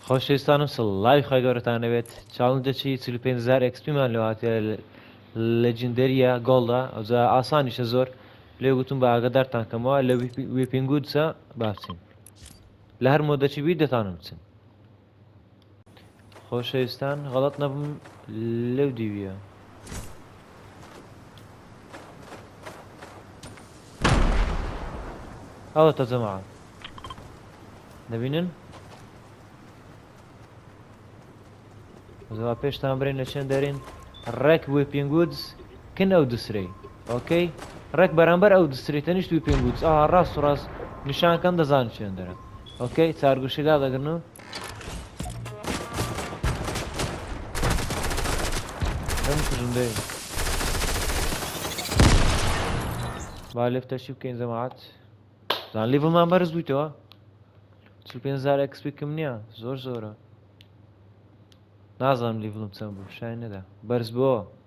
خۆشەویستانم سڵای خۆی گەورەتانەوێت چاڵنجەکی 45,000 XPمان لەواتە لەجندەریە گۆڵدا ئەوجا ئاسانیشە زۆر لێ گوتم بە ئاگادارتان کەمەوە لە وێپینگودسە با بچین لە هەر مۆدەکی بی دەتانم بچن خۆشەویستان غەڵەت نەبم لەو دیویە ئەوەتە جەماعە دەبینن زەوا پێشتان برێن لە چێن دەرین ڕێک وێپینگودز کن ئەو دسرەی ئۆکەی ڕێک بەرامبەر ئەو دسری تەنیشت وێپینگودز ڕاست و ڕاست نیشانکەم دەزان چێن دەرە ئۆکەی چارگوشیدا دەگرن و ئەم کوژندەی با لێفتەشی بکەین جەماعەت زان لیڤڵمان بەرز بوویتەوە 45,000 XP کم نییە زۆر زۆرە نازانم لیڤڵم چەند بوو شای نەدا بەرز بووە